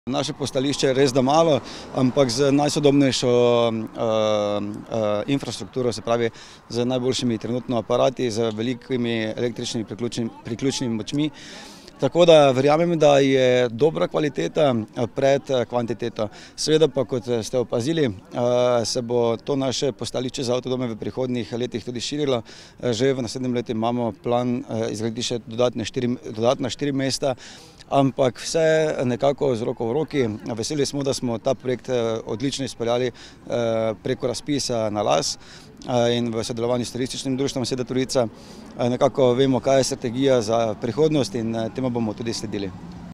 Naše postališče je res da malo, ampak z najsodobnejšo infrastrukturo, se pravi z najboljšimi trenutno aparati, z velikimi električnimi priključnimi močmi. Tako da verjamem, da je dobra kvaliteta pred kvantiteto. Seveda pa, kot ste opazili, se bo to naše postališče za avtodome v prihodnjih letih tudi širilo. Že v naslednjem letu imamo plan izgraditi še dodatna 4 mesta, ampak vse nekako z roko v roki. Veseli smo, da smo ta projekt odlično izpeljali preko razpisa na las in v sodelovanju s Turističnim društvom Sveta Trojica. Nekako vemo, kaj je strategija za prihodnost in temu bomo tudi sledili.